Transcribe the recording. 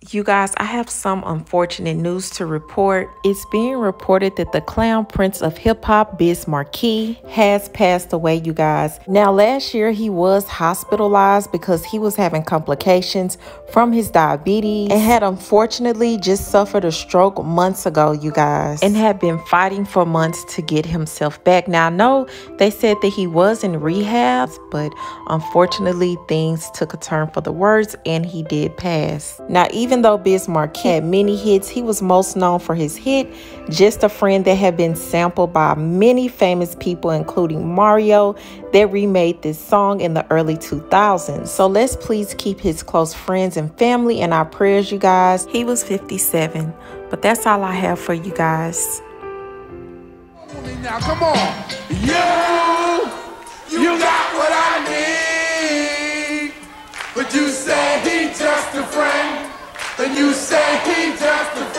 You guys, I have some unfortunate news to report. It's being reported that the clown prince of hip hop, Biz Markie, has passed away, you guys. Now, last year he was hospitalized because he was having complications from his diabetes and had unfortunately just suffered a stroke months ago, you guys, and had been fighting for months to get himself back. Now, I know they said that he was in rehab, but unfortunately things took a turn for the worse and he did pass. Now, even though Biz Markie had many hits, he was most known for his hit, Just a Friend, that had been sampled by many famous people, including Mario, that remade this song in the early 2000s. So let's please keep his close friends and family in our prayers, you guys. He was 57, but that's all I have for you guys. Now, come on. You got what I need, but you say he just a friend. And you say he just a